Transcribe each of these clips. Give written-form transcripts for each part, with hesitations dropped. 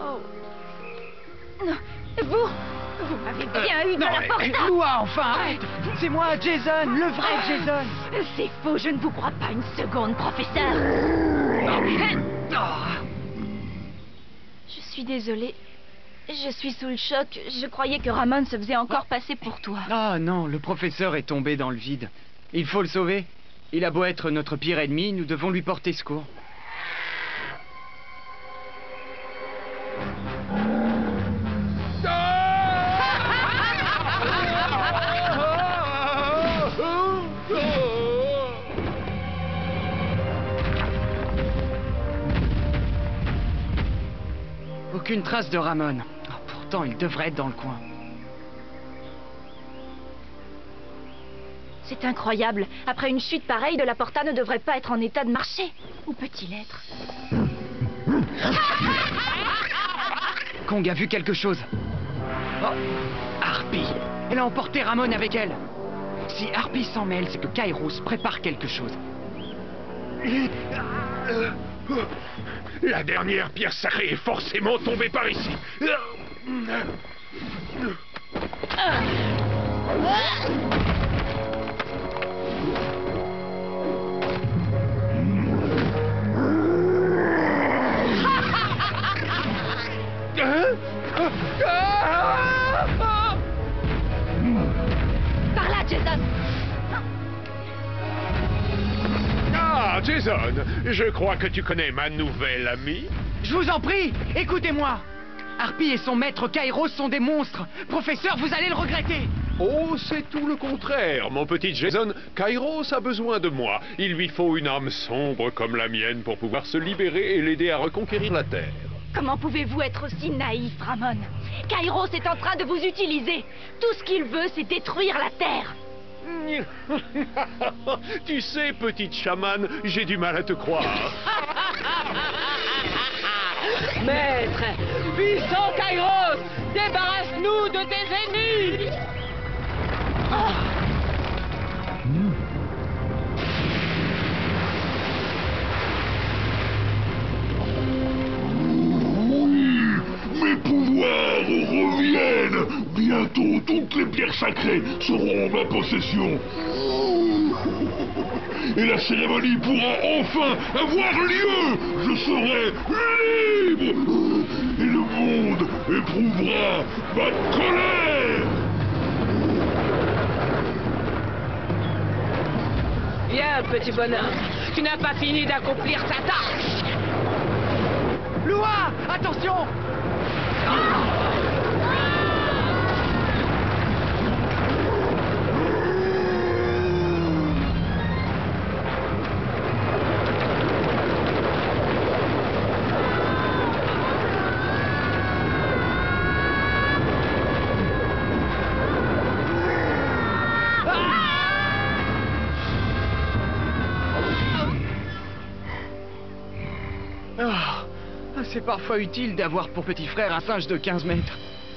Oh. Non, vous m'avez bien eu dans la porte. Loi, enfin, arrête. C'est moi, Jason, le vrai Jason. C'est faux, je ne vous crois pas une seconde, professeur. Je suis désolée. Je suis sous le choc. Je croyais que Ramon se faisait encore passer pour toi. Ah non, le professeur est tombé dans le vide. Il faut le sauver. Il a beau être notre pire ennemi, nous devons lui porter secours. Aucune trace de Ramon. Oh, pourtant, il devrait être dans le coin. C'est incroyable. Après une chute pareille, De La Porta ne devrait pas être en état de marcher. Où peut-il être? Kong a vu quelque chose. Oh, Harpy. Elle a emporté Ramon avec elle. Si Harpy s'en mêle, c'est que Kairos prépare quelque chose. La dernière pierre sacrée est forcément tombée par ici. Par là, Jason. Ah, Jason, je crois que tu connais ma nouvelle amie. Je vous en prie, écoutez-moi. Harpy et son maître Kairos sont des monstres. Professeur, vous allez le regretter. Oh, c'est tout le contraire, mon petit Jason. Kairos a besoin de moi. Il lui faut une âme sombre comme la mienne pour pouvoir se libérer et l'aider à reconquérir la Terre. Comment pouvez-vous être aussi naïf, Ramon? Kairos est en train de vous utiliser. Tout ce qu'il veut, c'est détruire la Terre. Tu sais, petite chamane, j'ai du mal à te croire. Maître, puissant Kairos, débarrasse-nous de tes ennemis. Mes pouvoirs reviennent. Bientôt, toutes les pierres sacrées seront en ma possession. Et la cérémonie pourra enfin avoir lieu. Je serai libre. Et le monde éprouvera ma colère. Viens, petit bonhomme, tu n'as pas fini d'accomplir ta tâche. Loi, attention. C'est parfois utile d'avoir pour petit frère un singe de 15 mètres.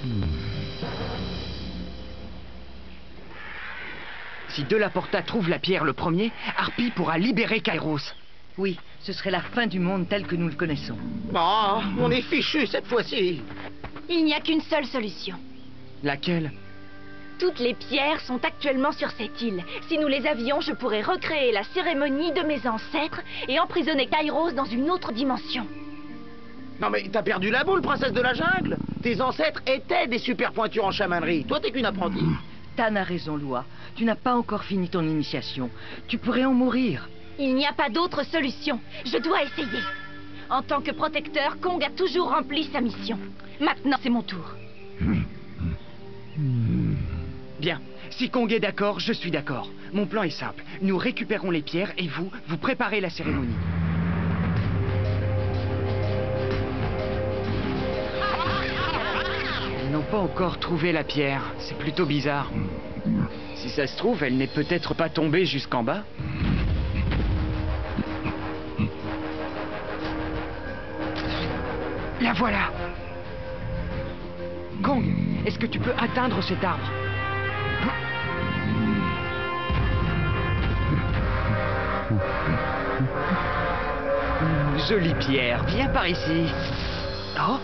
Si De La Porta trouve la pierre le premier, Harpy pourra libérer Kairos. Oui, ce serait la fin du monde tel que nous le connaissons. Oh, on est fichu cette fois-ci. Il n'y a qu'une seule solution. Laquelle? Toutes les pierres sont actuellement sur cette île. Si nous les avions, je pourrais recréer la cérémonie de mes ancêtres et emprisonner Kairos dans une autre dimension. Non mais t'as perdu la boule, princesse de la jungle. Tes ancêtres étaient des super pointures en chamanerie. Toi, t'es qu'une apprentie. Tan a raison, Loi. Tu n'as pas encore fini ton initiation. Tu pourrais en mourir. Il n'y a pas d'autre solution. Je dois essayer. En tant que protecteur, Kong a toujours rempli sa mission. Maintenant, c'est mon tour. Bien. Si Kong est d'accord, je suis d'accord. Mon plan est simple. Nous récupérons les pierres et vous préparez la cérémonie. Ils n'ont pas encore trouvé la pierre. C'est plutôt bizarre. Si ça se trouve, elle n'est peut-être pas tombée jusqu'en bas. La voilà. Kong, est-ce que tu peux atteindre cet arbre? Jolie pierre, viens par ici. Oh.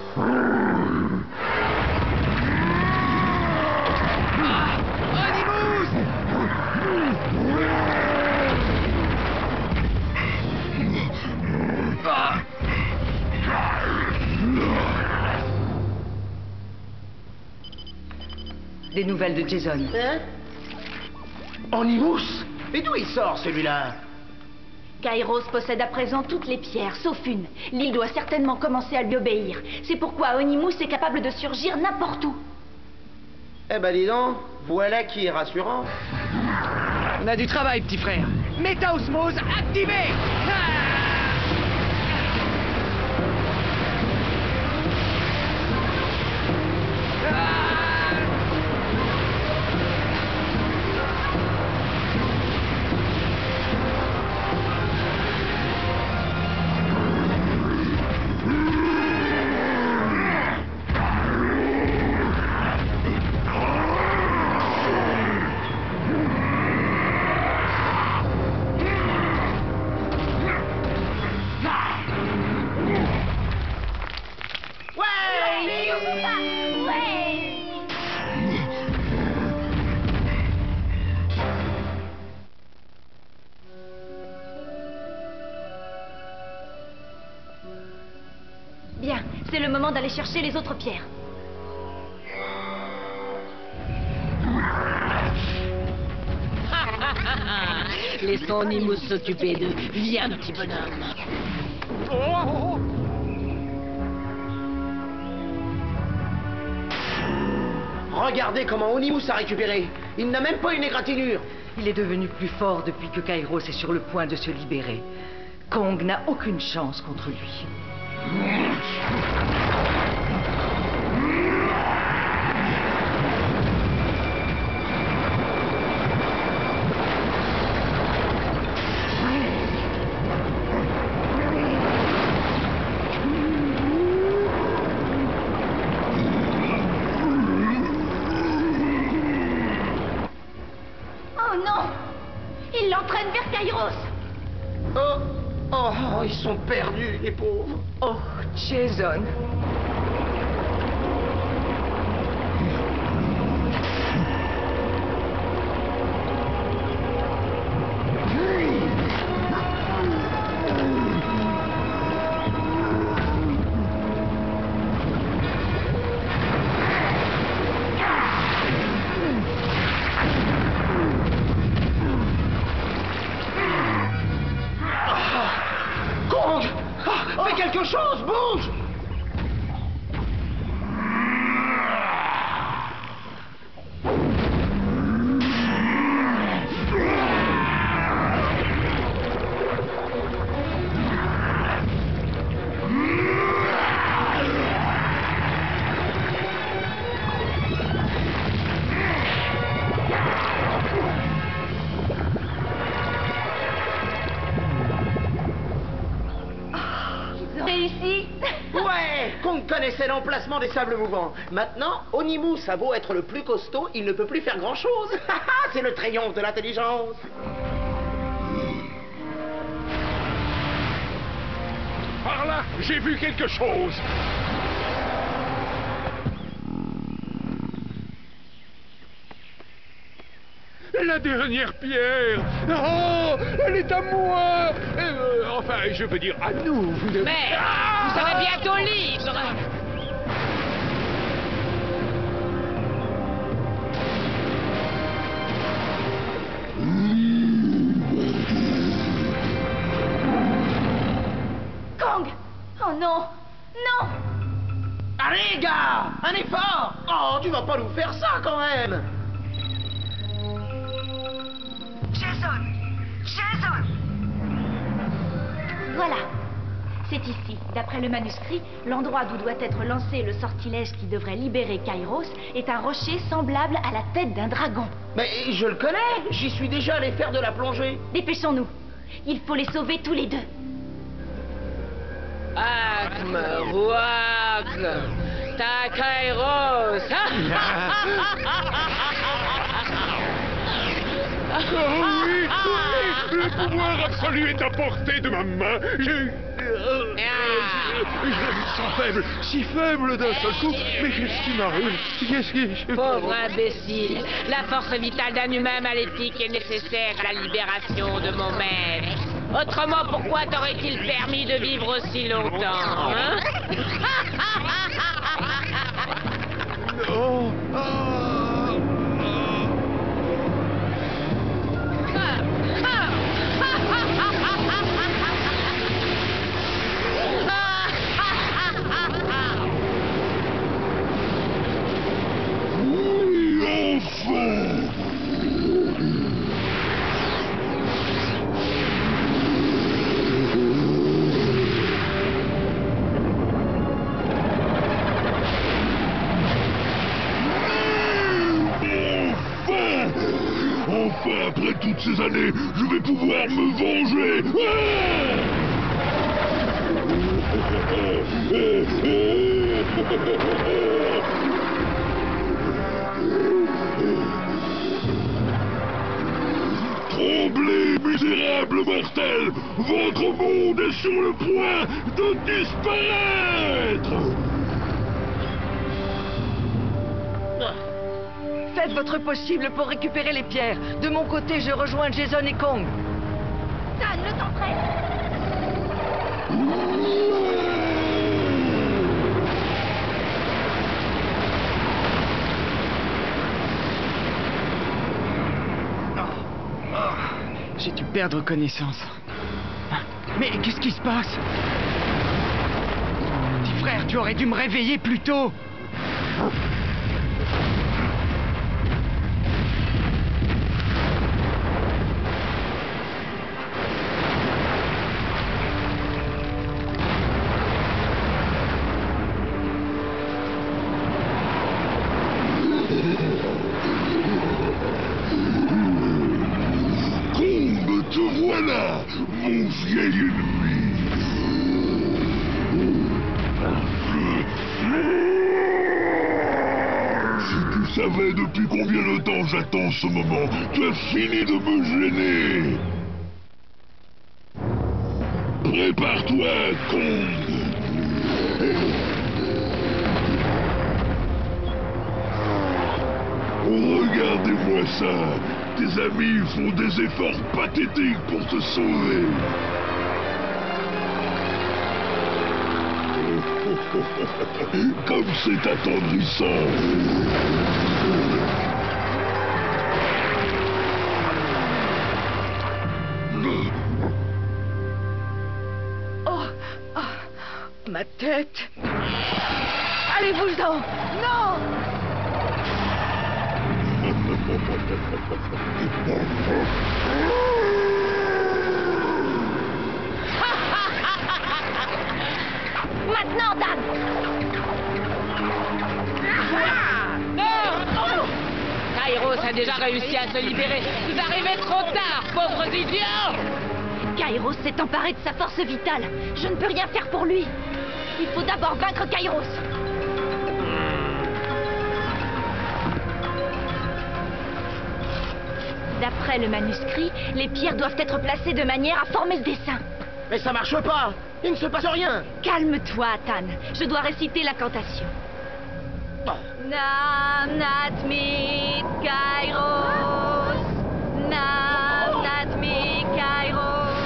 Des nouvelles de Jason. Hein? Onimus? Mais d'où il sort celui-là? Kairos possède à présent toutes les pierres, sauf une. L'île doit certainement commencer à lui obéir. C'est pourquoi Onimus est capable de surgir n'importe où. Eh ben dis donc, voilà qui est rassurant. On a du travail, petit frère. Métaosmose activée. Bien, c'est le moment d'aller chercher les autres pierres. Laissons Onimus s'occuper d'eux. Viens, petit bonhomme. Regardez comment Onimus a récupéré. Il n'a même pas une égratignure. Il est devenu plus fort depuis que Kairos est sur le point de se libérer. Kong n'a aucune chance contre lui. Oh non! Il l'entraîne vers Kairos! Oh, ils sont perdus, les pauvres. Oh, Jason. Kong! Fais quelque chose, bouge! Réussi! Ouais, Kong connaissait l'emplacement des sables mouvants. Maintenant, Onimus a beau être le plus costaud, il ne peut plus faire grand-chose. C'est le triomphe de l'intelligence. Par là, j'ai vu quelque chose. La dernière pierre. Oh, elle est à moi. Enfin, je veux dire à nous. Mais vous serez bientôt libre. Kong! Oh non! Non! Allez, gars, un effort. Oh, tu vas pas nous faire ça quand même. Jason! Jason! Voilà. C'est ici. D'après le manuscrit, l'endroit d'où doit être lancé le sortilège qui devrait libérer Kairos est un rocher semblable à la tête d'un dragon. Mais je le connais, j'y suis déjà allé faire de la plongée. Dépêchons-nous. Il faut les sauver tous les deux. Acme, Wacle, ta Kairos. Oh oui, oui, le pouvoir absolu est à portée de ma main. Je sens faible, si faible d'un seul coup. Mais qu'est-ce qui m'arrive? Qu'est-ce qui... Pauvre imbécile. La force vitale d'un humain maléfique est nécessaire à la libération de mon maître. Autrement, pourquoi t'aurait-il permis de vivre aussi longtemps, hein? Oh, Oui, enfin! Enfin, après toutes ces années, je vais pouvoir me venger. Tremblez, misérables mortels! Votre monde est sur le point de disparaître! Faites votre possible pour récupérer les pierres. De mon côté, je rejoins Jason et Kong. Tan, le temps presse. J'ai dû perdre connaissance. Mais qu'est-ce qui se passe? Petit frère, tu aurais dû me réveiller plus tôt. Kong, te voilà, mon vieil ennemi. Si tu savais depuis combien de temps j'attends ce moment, tu as fini de me gêner. Prépare-toi, Kong. Regardez-moi ça. Tes amis font des efforts pathétiques pour te sauver. Comme c'est attendrissant. Ma tête. Allez-vous-en. Non. Maintenant, Dan. Kairos a déjà réussi à se libérer. Vous arrivez trop tard, pauvres idiots! Kairos s'est emparé de sa force vitale. Je ne peux rien faire pour lui. Il faut d'abord vaincre Kairos. D'après le manuscrit, les pierres doivent être placées de manière à former ce dessin. Mais ça marche pas. Il ne se passe rien. Calme-toi, Tan. Je dois réciter l'incantation. Oh. Nam Nat Mit Kairos. Nam Nat Mit Kairos.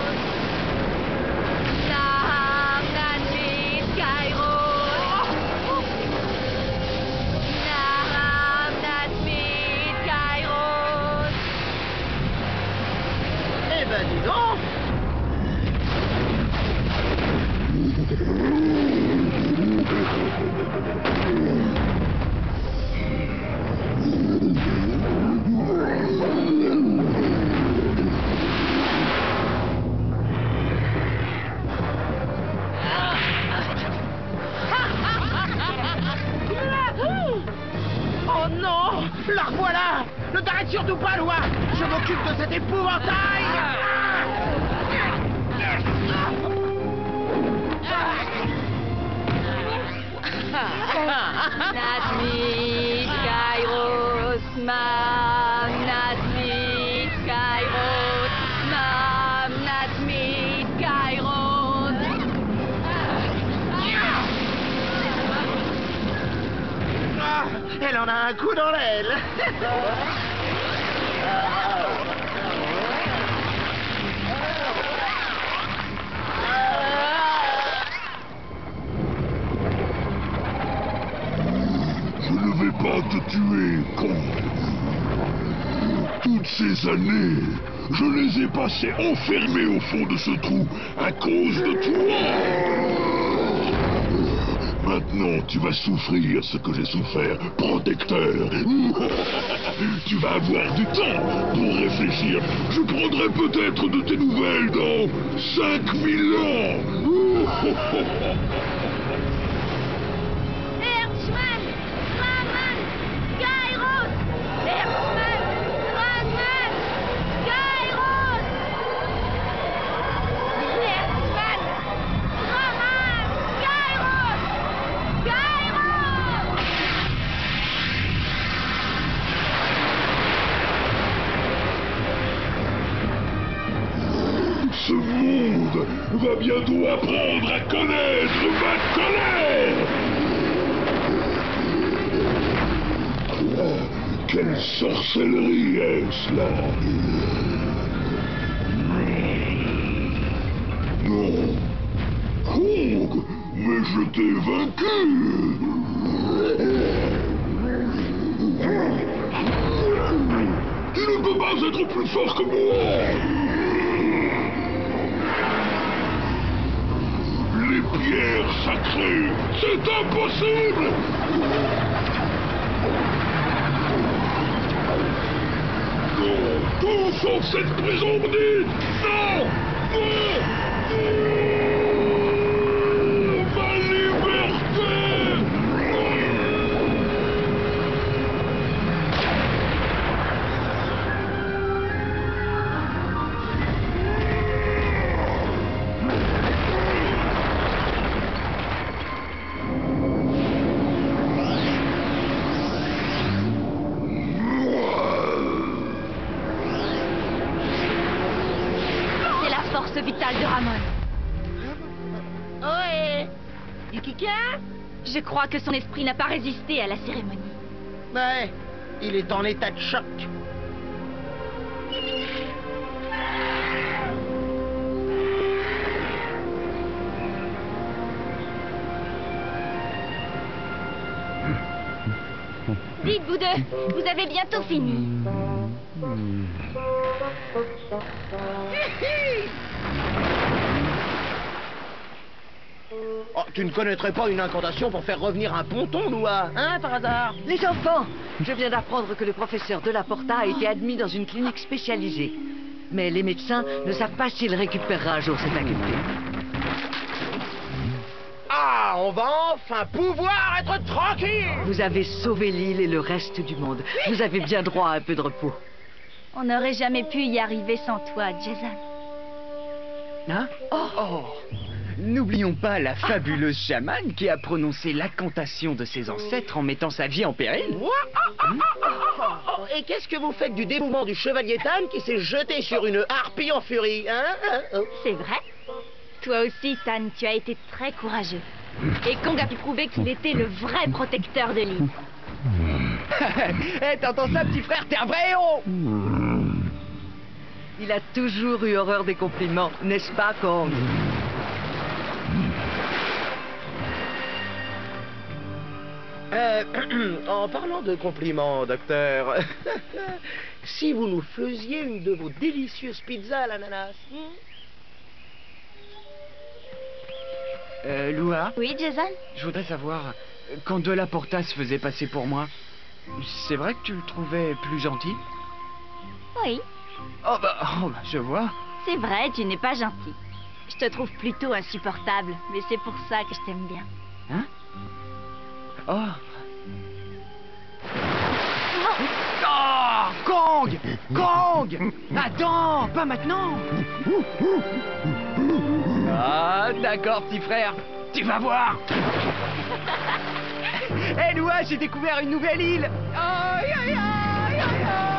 Nam Nat Mit Kairos. Nam Nat Mit Kairos. Eh ben dis donc. Oh non! La revoilà! Ne t'arrête surtout pas, Loi! Je m'occupe de cet épouvantail! Nat Mit Kairos. Mam Nat Mit Kairos. Mam Nat Mit Kairos. Elle en a un coup dans l'aile. Je ne vais pas te tuer, Kong. Toutes ces années, je les ai passées enfermées au fond de ce trou à cause de toi. Maintenant, tu vas souffrir ce que j'ai souffert, protecteur. Tu vas avoir du temps pour réfléchir. Je prendrai peut-être de tes nouvelles dans 5000 ans. Hertzman, Raman, Kairos! Hertzman, Raman, Kairos! Hertzman, Raman, Kairos! Kairos! Ce monde va bientôt apprendre à connaître ma colère. Quelle sorcellerie est-ce là? Non. Kong, mais je t'ai vaincu. Tu ne peux pas être plus fort que moi. Les pierres sacrées, c'est impossible! Non, tout sauf cette prison maudite! Non! Non! Ma liberté! C'est la force vitale de Ramon. Ohé! Yukika? Je crois que son esprit n'a pas résisté à la cérémonie. Ouais, il est en état de choc. Dites, vous deux, vous avez bientôt fini. Oh, tu ne connaîtrais pas une incantation pour faire revenir un ponton, Lua, hein, par hasard? Les enfants, je viens d'apprendre que le professeur de la Porta a été admis dans une clinique spécialisée. Mais les médecins ne savent pas s'il récupérera un jour ses facultés. Ah, on va enfin pouvoir être tranquille! Vous avez sauvé l'île et le reste du monde. Vous avez bien droit à un peu de repos. On n'aurait jamais pu y arriver sans toi, Jason. Hein? Oh. N'oublions pas la fabuleuse chamane qui a prononcé l'incantation de ses ancêtres en mettant sa vie en péril. Et qu'est-ce que vous faites du dévouement du chevalier Tan qui s'est jeté sur une harpie en furie, hein? C'est vrai. Toi aussi, Tan, tu as été très courageux. Et Kong a pu prouver qu'il était le vrai protecteur de l'île. Hé, t'entends ça, petit frère? T'es un vrai héros! Il a toujours eu horreur des compliments, n'est-ce pas, Kong? En parlant de compliments, docteur, si vous nous faisiez une de vos délicieuses pizzas à l'ananas. Lua, Oui, Jason? je voudrais savoir, quand De La Porta se faisait passer pour moi, c'est vrai que tu le trouvais plus gentil? Oui, Oh bah, je vois. c'est vrai, tu n'es pas gentil. Je te trouve plutôt insupportable, mais c'est pour ça que je t'aime bien. Hein? Oh. Oh, Kong! Kong! Attends, pas maintenant! Ah, d'accord, petit frère. Tu vas voir! Hé, Lua, j'ai découvert une nouvelle île! Aïe, aïe, aïe, aïe, aïe.